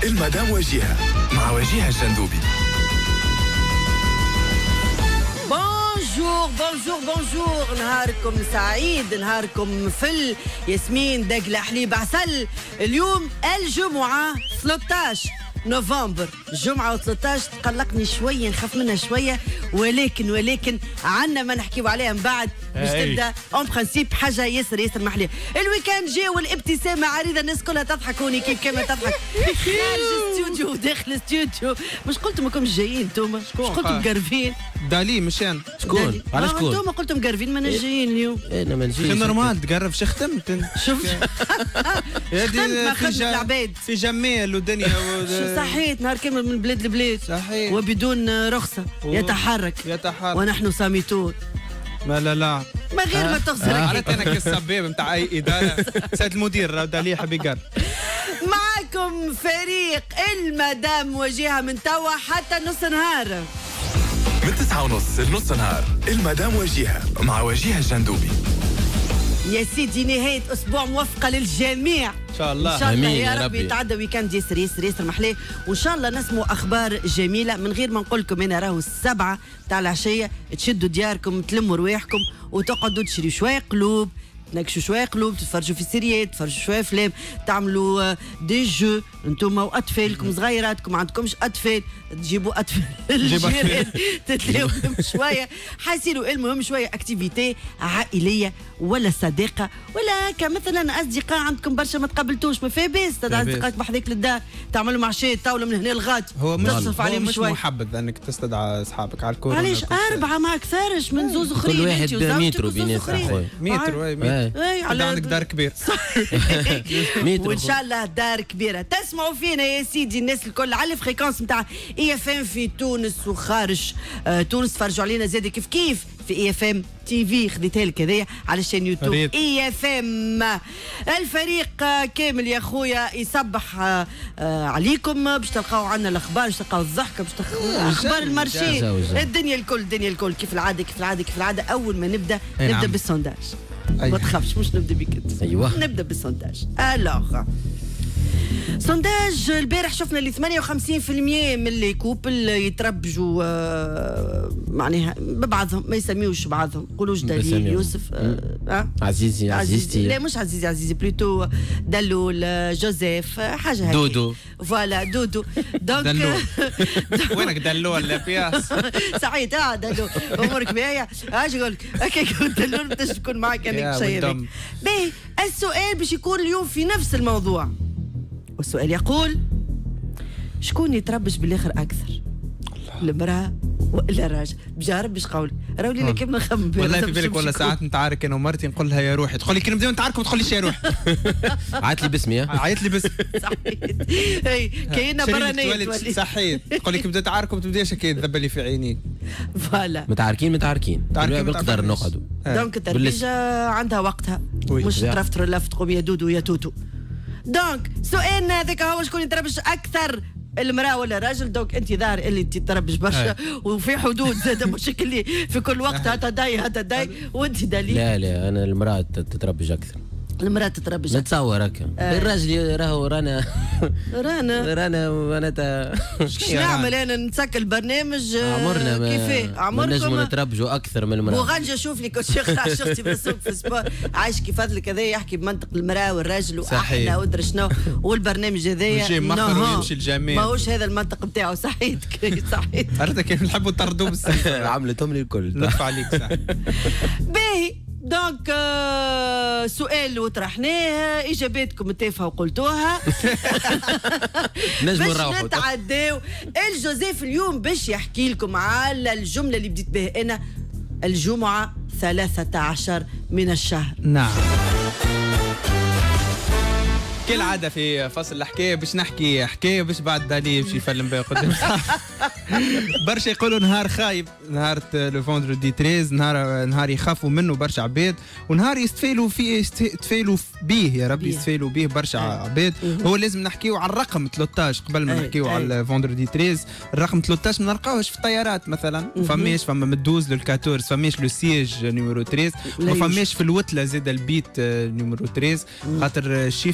المدام وجيهة مع وجيهة الجندوبي. بونجور بونجور بونجور، نهاركم سعيد، نهاركم فل ياسمين دقلة حليب عسل. اليوم الجمعة 13 نوفمبر، الجمعة 13 تقلقني شوية، نخاف منها شوية، ولكن عنا ما نحكيو عليها من بعد باش تبدا اون برانسيب حاجة ياسر محلية. الويكاند جا والابتسامة عريضة، الناس كلها تضحك هوني كيف كما تضحك خارج الاستوديو وداخل الاستوديو. مش قلتوا ما كنتش جايين انتوما؟ مش قلتوا مقرفين؟ دالي مش انا. شكون؟ على شكون؟ انتوما قلتوا مقرفين ما جايين اليوم. انا ما نجيش. نورمال تقرب شختمت. شفت؟ ما خدمت العباد في جمال ودنيا صحيت نهار كامل من بلاد لبلاد صحيح وبدون رخصة يتحرك ونحن صامتون. ما لا ما غير ما تخسر. عرفت انا كالسباب نتاع اي اداره. سيد المدير دالي حبي يقرب. معكم فريق المدام وجيهة من توا حتى نص نهار، من 9:30 لنص نهار. المدام وجيهة مع وجيهة الجندوبي. يا سيدي نهاية أسبوع موفقة للجميع إن شاء الله. إن شاء الله يا ربي ربي يتعدى ويكاند ياسر محلاه، وإن شاء الله نسموا أخبار جميلة. من غير ما نقول لكم أنا راهو 7 تاع العشية تشدوا دياركم، تلموا رواحكم وتقعدوا تشريوا شوية قلوب، تناقشوا شويه قلوب، تتفرجوا في سيريات، تتفرجوا شويه افلام، تعملوا دي جو انتم واطفالكم صغيراتكم، ما عندكمش اطفال تجيبوا اطفال الجيران تتلاووا شويه، حاسيلوا المهم شويه اكتيفيتي عائليه ولا صداقه ولا كمثلا اصدقاء عندكم برشا ما تقابلتوش، ما فيها باس اصدقائك بحذاك للدار تعملوا معشيه طاوله من هنا لغاد، هو تصرف عليهم مش شويه. محبذ انك تستدعى اصحابك على الكوره. علاش 4 ما اكثرش من زوز اخرين؟ كل واحد بمترو بين متر على عندك دار كبير. وان شاء الله دار كبيره. تسمعوا فينا يا سيدي الناس الكل على الفريكونس نتاع اي اف ام في تونس وخارج تونس. تفرجوا علينا زاد كيف في اي اف ام تي في، خديتها لك هذايا على الشين يوتيوب اي اف ام. الفريق كامل يا خويا يصبح عليكم، باش تلقاو عنا الاخبار، باش تلقاو الضحكه، باش تلقاو اخبار المارشي، الدنيا الكل كيف العاده. اول ما نبدا بالسونداج. ما تخافش مش نبدا بك انت. ايوه نبدا بالسونداج. الوغ سونداج البارح شفنا اللي 58% من اللي كوبل يتربجوا معناها ببعضهم، ما يسميوش بعضهم، يقولوش دليل يوسف عزيزتي لا مش عزيزي بلوتو دلول جوزيف حاجه هكا دودو فوالا دودو دونك وينك دلول لا بياس صحيح دلول امورك باهيه اش نقول لك هكاك دلول باش تكون معك انك شيء باهي. السؤال باش يكون اليوم في نفس الموضوع، والسؤال يقول شكون يتربش بالاخر اكثر، المراه ولا الراجل؟ بجارب باش قولي راهو لينا كيف نخمم والله في بالك. والله ساعات نتعارك انا ومرتي نقول لها يا روحي، تقول لي كي نبداو نتعاركوا ما تقوليش يا روحي. عيط لي باسمي عيط لي باسمي صحيت. اي كاينه برانيه تولي صحيت، تقول لي كي نبداو نتعاركوا ما تبداش هكا تذب لي في عينيك. فوالا متعاركين بالقدر نقعدوا. دونك التربيجه عندها وقتها، مش ترفتر لفت تقوم يا دودو يا توتو. دونك سؤالنا هذاك هو شكون يتربش اكثر، المراه ولا الراجل؟ دونك انت ظاهر اللي تتربش برشا وفي حدود زاد، مش اللي في كل وقت هتا داي وانت دليل. لا انا المراه تتربج اكثر. المراه تتربج نتصور هكا. الراجل راهو رانا معناتها شو نعمل انا نسكر البرنامج عمرنا كيفاه عمركم نجموا نتربجوا اكثر من المراه. وغنجه شوف لي كنت يقرا شفتي بالسوق في السبور عايش كيف فضلك هذا يحكي بمنطق المراه والراجل واحنا وادري شنو، والبرنامج هذايا يمشي الجميع ماهوش هذا المنطق نتاعو. صحيت عرفت كيف نحبوا نطردوا بالسيف. عملتهم لي الكل. لطف عليك صح. باهي دونك سؤال وطرحناه، اجاباتكم التافهه وقلتوها. نجموا باش نتعداو. الجوزيف اليوم باش يحكي لكم على الجمله اللي بديت بها انا، الجمعه 13 من الشهر. نعم كالعادة في فصل الحكاية باش نحكي حكاية باش بعد دالي باش يفلم بها قدام. برشا يقولوا نهار خايب، نهار لو فوندردي 13، نهار يخافوا منه برشا عباد، ونهار يستفيلوا فيه يستفيلوا بيه يا ربي يستفيلوا بيه برشا عباد. هو لازم نحكيو على الرقم 13 قبل ما نحكيو على فوندردي 13. الرقم 13 ما نلقاوش في الطيارات مثلا، فما مدوز لل 14، فماش لو سيج نيميرو 13، ما فماش في الوتله زاد البيت نيميرو 13، خاطر الشيفر معناتها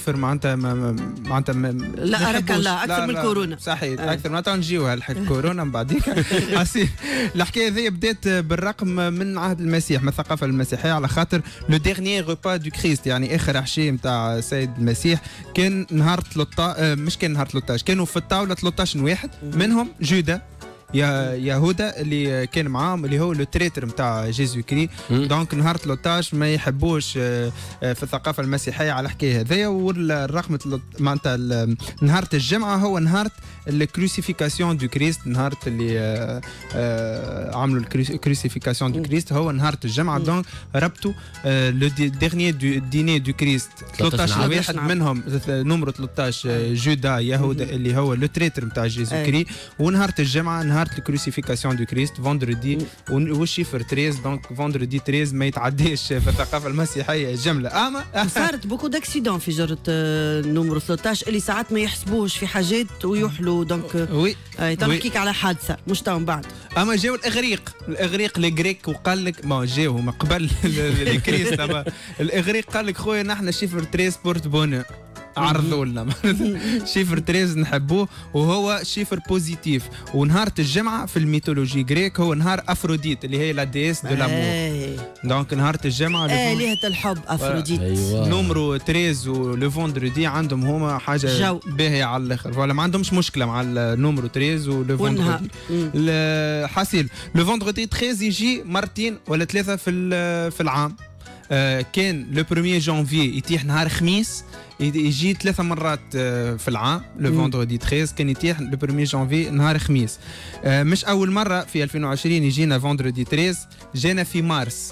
معناتها لا أراك الله أكثر من الكورونا. صحيح أكثر ما نجيوها الكورونا من بعديك. الحكاية هذه بدات بالرقم من عهد المسيح، من الثقافة المسيحية، على خاطر لو ديرنيي روبا دو كريست، يعني آخر عشاء نتاع السيد المسيح كان نهار 13، مش كان نهار 13، كانوا في الطاولة 13 واحد، منهم جودا يهودا اللي كان معاهم، اللي هو لو تريتر نتاع جيزو كري. دونك نهار 13 ما يحبوش في الثقافه المسيحيه على الحكايه هذيا. والرقم معناتها نهار الجمعه هو نهار الكروسيفيكاسيون دو كريست، نهار اللي عملوا الكروسيفيكاسيون دو كريست هو نهار الجمعه. دونك ربطوا لو ديرنيي ديني دو كريست 13 واحد، منهم نمرو 13 جودا يهودا اللي هو لو تريتر نتاع جيزو كري، ونهار الجمعه نهار الكروسيفيكاسيون دو كريست فوندردي، والشيفر 13. دونك فوندردي 13 ما يتعداش في الثقافه المسيحيه جمله. اما صارت بوكو داكسيدون في جرة نمرو 13 اللي ساعات ما يحسبوش في حاجات ويحلوا. دونك وي تحكيك على حادثه مش تو من بعد. اما جاو الاغريق الجريك وقال لك ما جاو هما قبل الكريست. اما الاغريق قال لك خويا نحن شيفر 13 بورت بونور، عرضوا لنا شيفر 13 نحبوه وهو شيفر بوزيتيف. ونهار الجمعه في الميثولوجي غريك هو نهار افروديت اللي هي لا ديس دو لامور. دونك نهار الجمعه آلهة الحب افروديت. نمرو 13 ولو فوندردي عندهم هما حاجه باهيه على الاخر، ولا ما عندهمش مشكله مع النمرو 13 ولو فوندردي. حاسيل لو فوندردي 13 يجي مرتين ولا ثلاثه في العام. كان لو 1 جانفي يتيح نهار خميس، يجي 3 مرات في العام. لو فوندردي 13 كان يتيح لو 1 جانفي نهار خميس. مش اول مره في 2020 يجينا فوندردي 13، جانا في مارس.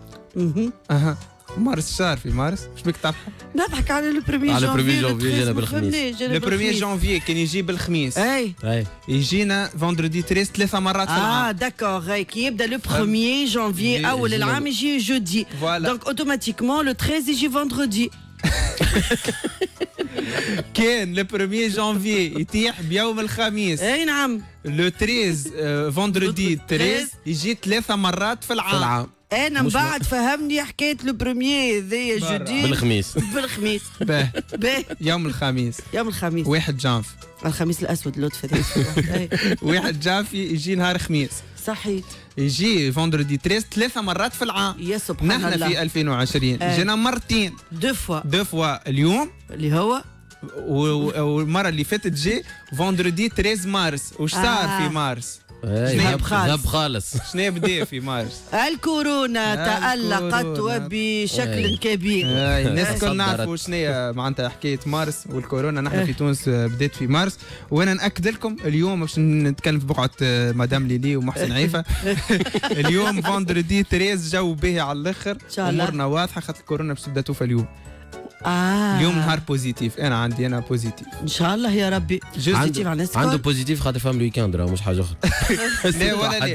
مارس شهر في مارس، مش بك تضحك؟ نضحك على لو 1 على جانفي. جانفي جانا بالخميس. لو 1 جانفي كان يجي بالخميس، اي يجينا فوندردي 13 3 مرات في العام. داكور. كي يبدا لو 1 جانفي اول العام يجي جودي، دونك اوتوماتيكمون لو 13 يجي فوندردي. كان لو 1 جانفي يتيح بيوم الخميس. اي نعم. لو 13 فوندردي 13 يجي 3 مرات في العام. انا من بعد فهمني حكايه لو بروميي ذي جودي بالخميس. بالخميس. باهي يوم الخميس. 1 جانف. الخميس الاسود لطفي. 1 جانف يجي نهار خميس. صحيح. يجي فوندردي 13 3 مرات في العام. يا سبحان الله. نحن في 2020 جينا مرتين. دو فوا اليوم اللي هو والمره اللي فاتت جي فوندردي 13 مارس. وش صار في مارس؟ غاب خالص. شنو بدا في مارس؟ الكورونا تألقت وبشكل كبير. الناس الكل نعرفوا شنو معناتها حكايه مارس والكورونا. نحن في تونس بدات في مارس، وانا ناكد لكم اليوم باش نتكلم في بقعه مدام ليلي ومحسن عيفه. اليوم فوندردي 13 جو باهي على الاخر، امورنا واضحه خاطر الكورونا باش تبدا توفى اليوم. اليوم نهار بوزيتيف. انا بوزيتيف ان شاء الله يا ربي. عنده بوزيتيف خاطر فهم الويكاند راه مش حاجه اخرى. لا ولا لا،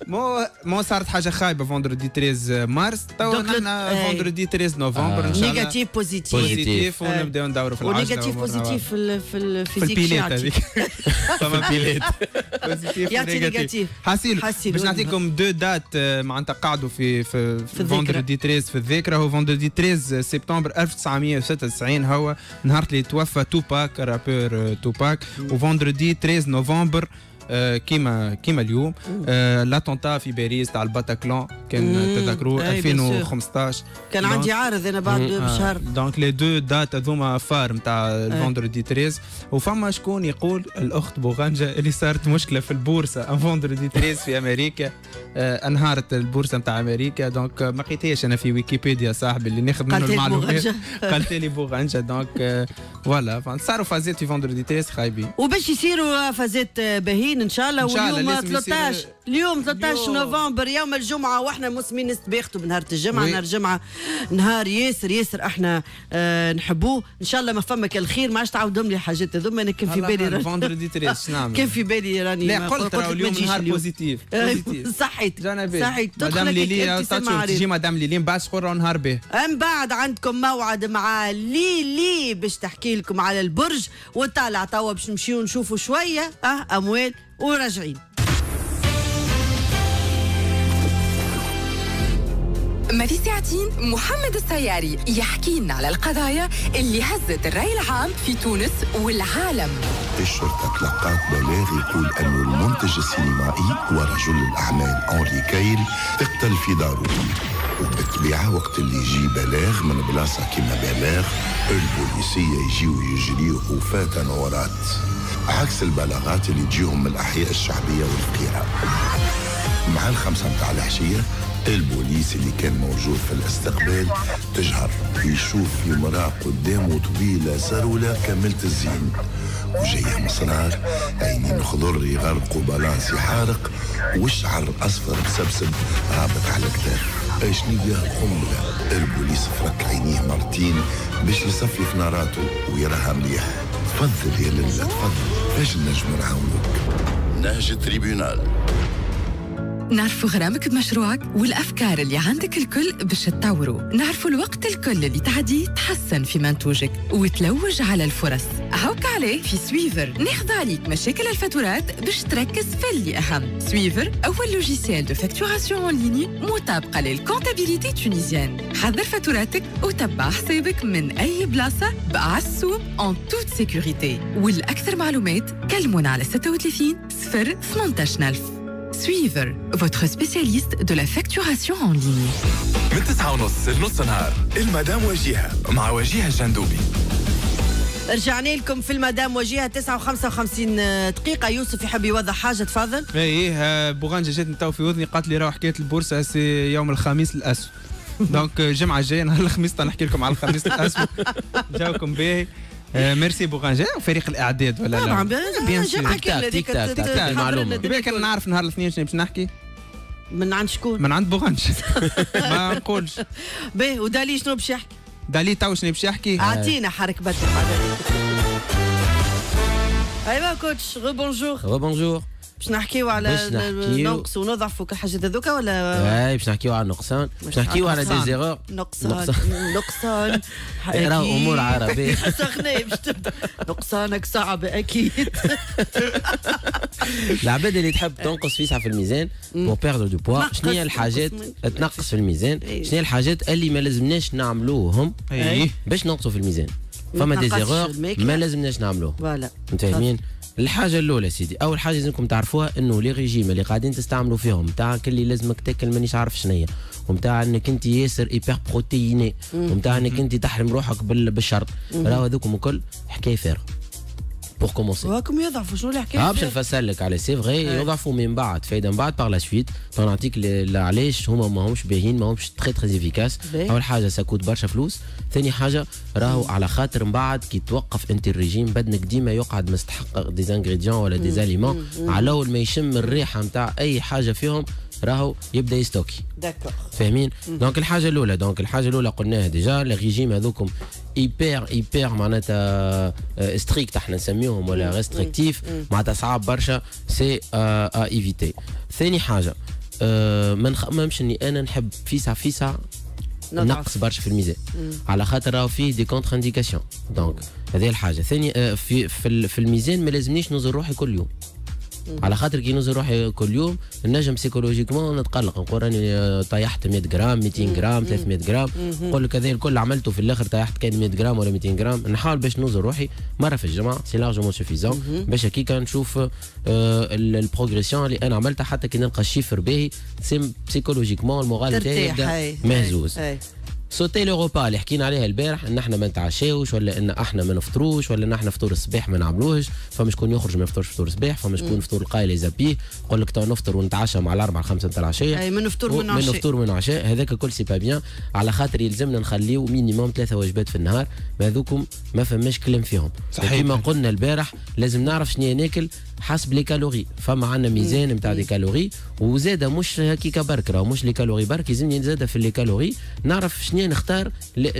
مو صارت حاجه خايبه فوندردي 13 مارس. تو نحن فوندردي 13 نوفمبر ان شاء الله نيجاتيف بوزيتيف ونبداو ندوروا في العجله. ونيجاتيف بوزيتيف في الفيزيك البيلات هذيك. فما بيلات بوزيتيف يعطي نيجاتيف. حاسين باش نعطيكم 2 دات معناتها قعدوا في فوندردي 13 في الذاكره. هو فوندردي 13 سبتمبر 1996 هو نهار اللي توفى توباك، رابور توباك. وفوندردي 13 نوفمبر كيما اليوم لاتونتا في باريس تاع الباتاكلون كان تذكروا 2015. كان عندي عارض انا بعد بشهر. دونك لي 2 دات هذوما فار نتاع الفوندردي 13. وفما شكون يقول الاخت بوغانجا اللي صارت مشكله في البورصه فوندردي 13 في امريكا. انهارت البورصه نتاع امريكا. دونك ما لقيتهاش انا في ويكيبيديا صاحبي اللي ناخذ منه المعلومات. قالت لي بوغانجا. دونك فوالا صاروا فازات في فوندردي 13 خايبين، وباش يصيروا فازات باهين ان شاء الله. واليوم 13 اليوم 13 نوفمبر يوم الجمعه، واحنا مسلمين نستباختوا بنهار الجمعه. نهار الجمعه نهار ياسر احنا نحبوه. ان شاء الله ما فمك الخير. ما عادش تعاودهم لي حاجات هذوما. انا كان في بالي فوندردي 13 نعم كان في بالي راني لا قلت اليوم نهار بوزيتيف. صحيت مدام ليلي تجي مدام ليلي من بعد تقول نهار به. من بعد عندكم موعد مع ليلي باش تحكي لكم على البرج وطالع توا باش نمشيو نشوفوا شويه اموال وراجعين. مالي ساعتين محمد السياري يحكي لنا على القضايا اللي هزت الرأي العام في تونس والعالم. الشرطة تلقات بلاغ يقول أن المنتج السينمائي ورجل الأعمال أنري كايل اقتل في داره، وبالطبيعة وقت اللي يجي بلاغ من بلاصة كما بلاغ البوليسية يجيو يجريو وفاة نورات، عكس البلاغات اللي تجيهم من الأحياء الشعبية والفقيرة. مع 5 متاع العشية البوليس اللي كان موجود في الاستقبال تجهر يشوف في مرأة قدامه طويلة زرولة كاملة الزين وجاية مصرار، عينين خضر يغرقوا بالانسي حارق والشعر أصفر مسبسب رابط على الكتاف. شنو هي القنبلة؟ البوليس فرك عينيه مرتين باش يصفي في ناراته ويراها مليح. تفضل يا لله تفضل، فاش نجمو نعاونوك؟ نهج تريبيونال. نعرفوا غرامك بمشروعك والأفكار اللي عندك الكل باش تطوروا، نعرفوا الوقت الكل اللي تعديه تحسن في منتوجك وتلوج على الفرص. هاوك عليه في سويفر ناخذ عليك مشاكل الفاتورات باش تركز في اللي أهم. سويفر أول لوجيسيال دو فاكتوراسيون أون ليني مطابقة للكونتابيليتي تونيزيان. حضر فاتوراتك وتبع حسابك من أي بلاصة بأعسوم أن توت سيكوريتي. والأكثر معلومات كلمونا على 36 0 18000. Suivre, votre spécialiste de la facturation en ligne. من 9:30 لنص نهار المدام وجيهة مع وجيهة الجندوبي. رجعنا لكم في المدام وجيهة 9:55 دقيقة. يوسف يحب يوضح حاجة تفضل. ايه بوغانجا جاتني تو في وذني قالت لي راهو حكاية البورصة سي يوم الخميس الأسود. دونك الجمعة الجاية نهار الخميس نحكي لكم على الخميس الأسود. جاوكم باهي. ميرسي بوغانجا وفريق الاعداد ولا لا؟ طبعا بيان جمعة كاملة هذيك المعلومه. كان نعرف نهار الاثنين شنو باش نحكي؟ من عند شكون؟ من عند بوغانجا. ما نقولش. باهي ودالي شنو باش يحكي؟ دالي تو شنو باش يحكي؟ اعطينا حرك بدك. ايوا كوتش غو بونجور. باش نحكيو على النقص ونضعف وكالحاجات هذوكا ولا؟ باش نحكيو على النقصان، باش نحكيو على دي زيرور. نقصان راهو امور عربيه. سخني باش تبدا نقصانك صعب اكيد. العباد اللي تحب تنقص فيسع في الميزان بور بيردر دو بوا، شنو هي الحاجات تنقص في الميزان؟ شنو هي الحاجات اللي ما لازمناش نعملوهم باش ننقصوا في الميزان؟ فما دي زيرور ما لازمناش نعملوه. فوالا متفاهمين؟ الحاجه الاولى سيدي، اول حاجه لازمكم تعرفوها انه لي ريجيم اللي قاعدين تستعملوا فيهم نتاع اللي لازمك تاكل مانيش عارف شنيا، ومتاع انك انت ياسر ايبر بروتيني، ومتاع انك انت تحرم روحك بالشرط، راهو هذوكم الكل حكايه فارغه. بور كومونسي واكم يضعفوا شنو الحكايه؟ باش نفسر لك على سي فغي يضعفوا من بعد فايده من بعد باغ لا سويت نعطيك علاش هما ماهمش باهيين، ماهمش تري تري افيكاس. اول حاجه ساكوت برشا فلوس، ثاني حاجه راهو على خاطر من بعد كي توقف انت الريجيم بدنك ديما يقعد مستحقق دي انغريديون ولا دي زاليمون، على اول ما يشم الريحه نتاع اي حاجه فيهم راهو يبدا يستوكي. داكور فاهمين؟ دونك الحاجه الاولى قلناها ديجا، الريجيم هذوكم ايبر معناتها ستريكت احنا نسميهم ولا ريستريكتيف، معناتها صعب برشا سي ايفيتي. ثاني حاجه ما نخممش اني انا نحب فيسع نقص برشا في الميزان، على خاطر راهو فيه دي كونتر انديكاسيون. دونك هذه الحاجه. ثاني في الميزان ما لازمنيش نوزن روحي كل يوم، على خاطر كي نوزن روحي كل يوم النجم سيكولوجيكمون نتقلق، نقول راني طيحت 100 جرام 200 جرام 300 جرام، نقول لك هذا الكل عملته في الاخر طيحت كان 100 جرام ولا 200 جرام. نحاول باش نوزن روحي مره في الجمعه سي لارجومون سوفيزون باش هكيك نشوف البروغريسيون اللي انا عملتها، حتى كي نلقى الشيفر باهي سيكولوجيكمون المورال تاعي يبدا مهزوز. صوتي لو روبا اللي حكينا عليها البارح ان احنا ما نتعشاوش ولا ان احنا ما نفطروش ولا ان احنا فطور الصباح ما نعملوهش، فما شكون يخرج ما يفطرش فطور الصباح، فما شكون فطور القايل يزابيه يقول لك تو نفطر ونتعشى مع 4 5 نتاع العشيه، اي من نفطر من عشاء. هذاك الكل سي با بيان، على خاطر يلزمنا نخليو مينيموم 3 وجبات في النهار، هذوكم ما فماش كلام فيهم. كما قلنا البارح لازم نعرف شنو ناكل حسب لي كالوري، فما عندنا ميزان نتاع دي كالوري، وزاده مش هكيك برك راهو مش لي كالوري برك، يلزمني زاده في لي كالوري نعرف شنو نختار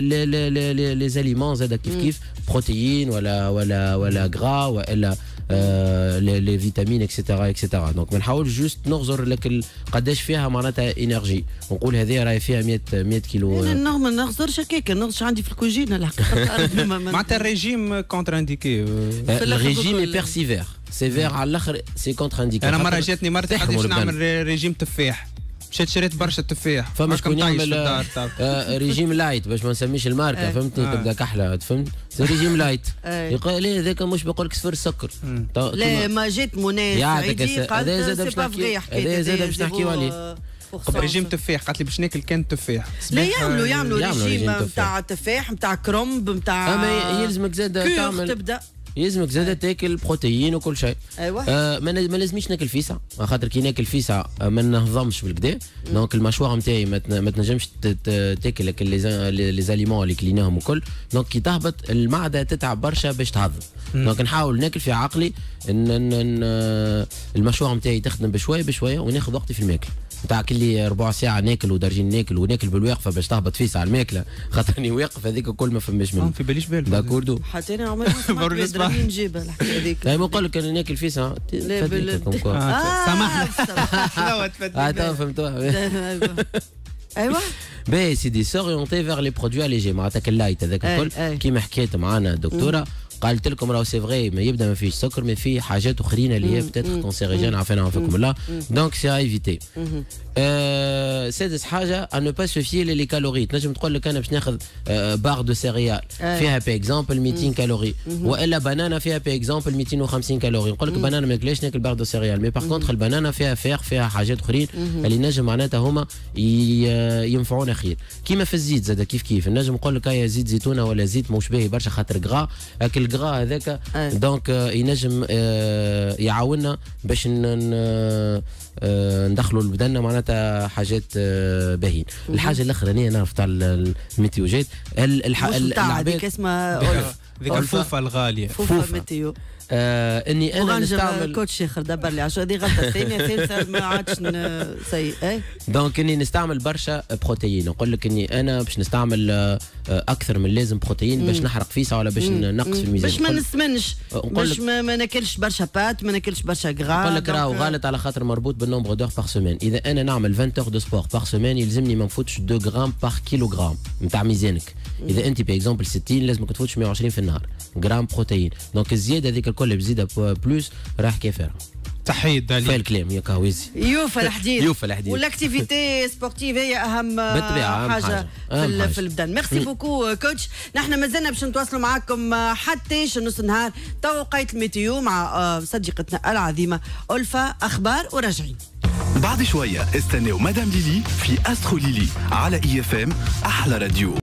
لي زاليمون زاده كيف بروتيين ولا غرا ولا لي فيتامين اكسيتيرا. دونك ما نحاولش جوست نغزر لك قداش فيها معناتها انرجي ونقول هذه راهي فيها 100 كيلو. انا ما نغزرش هكاك، نغزرش عندي في الكوجينه الحقيقه. معناتها الريجيم كونتر انديكي. الريجيم ايبر سيفير على الاخر سي كونتر انديكي. انا مره جاتني مرتي حبيت نعمل ريجيم تفاح مشيت شريت برشا تفاح فما شكون يعمل ريجيم لايت باش ما نسميش الماركه فهمتني تبدا كحله فهمت ريجيم لايت يقول لي هذاك مش بقول لك صفر السكر لا ما جات منى سعيدي قالت هذا زاد باش نحكيو عليه ريجيم تفاح قالت لي باش ناكل كان تفاح لا يعملوا ريجيم نتاع تفاح نتاع كرنب نتاع اما يلزمك زاد تعمل تبدا يلزمك زاد تاكل بروتين وكل شيء. ايوه ما لازمنيش ناكل فيسا خاطر كي ناكل فيسا ما نهضمش بالكدا دونك المشوار نتاعي ما تنجمش تاكل لي زاليمون اللي كليناهم وكل دونك كي تهبط المعده تتعب برشا باش تهضم دونك نحاول ناكل في عقلي ان المشوار نتاعي تخدم بشويه وناخذ وقتي في الماكله نتاع كل ربع ساعه ناكل ودرجين ناكل وناكل بالواقفه باش تهبط فيسا على الماكله خاطرني واقف هذيك الكل ما فماش منه في باليش بال داكوردو حتى انا عمري ما نجيبها الحكايه هذيك لا نقول لك انا ناكل فيسا سامحنا شنو فهمتوها ايوه باهي سيدي سوريونتي فيغ لي برودوي اليجي معناتها اللايت هذاك الكل كيما حكيت معنا الدكتوره قالت لكم راهو سي فغي ما يبدا ما فيش سكر ما فيه حاجات اخرين اللي هي بتاتر كونسيريجين عافاكم الله دونك سي ايفيتي. سادس حاجه ان نو با سو فيي لي كالوري تنجم تقول لك انا باش ناخذ بار دو سيريال فيها بي اكزومبل 200 كالوري والا بنانا فيها بي اكزومبل 250 كالوري نقول لك بنانا ما ناكلش ناكل بار دو سيريال مي باغ كونتخ البنانا فيها فير فيها حاجات اخرين اللي نجم معناتها هما ينفعونا خير كيما في الزيت زاد كيف نجم نقول لك هيا زيت زيتونه ولا زيت موش باهي برشا خاطر غرا الغرا هذاك دونك ينجم يعاوننا باش ندخلوا لبدنا معناتها حاجات باهين. الحاجه الاخرانيه نعرف تاع الميتيوجات العباد اسمها ذيك الفوفه الغاليه فوفه ميتيو اني انا نستعمل كوتش يخر دبر لي عشان هذه غلطه ثانيه ثالثه ما عادش سيء دونك اني نستعمل برشا بروتين نقول لك اني انا باش نستعمل اكثر من اللازم بروتين باش نحرق فيسا ولا باش نقص في الميزان باش ما نسمنش باش ما ناكلش برشا بات ما ناكلش برشا غرا نقول لك راهو غلط على خاطر مربوط بالنومبر دور باغ سيمين اذا انا نعمل 20 اور دو سبور باغ سيمين يلزمني ما نفوتش 2 غرام باغ كيلوغرام نتاع ميزانك اذا انت باغ اكزومبل 60 لازمك تفوتش 120 في النهار غرام بروتين دونك الزياده هذيك الكل بزياده بلوس راح كيفها تحيه دالي في الكلام يا كاويزي يوفى الحديد يوفى الحديد والاكتيفيتي سبورتيف هي اهم حاجه في البدن. ميرسي بوكو كوتش. نحن مازلنا باش نتواصلوا معاكم حتى نص النهار توقيت الميتيو مع صديقتنا العظيمه ألفا اخبار وراجعين بعد شويه استناو مدام ليلي في استرو ليلي على اي اف ام احلى راديو.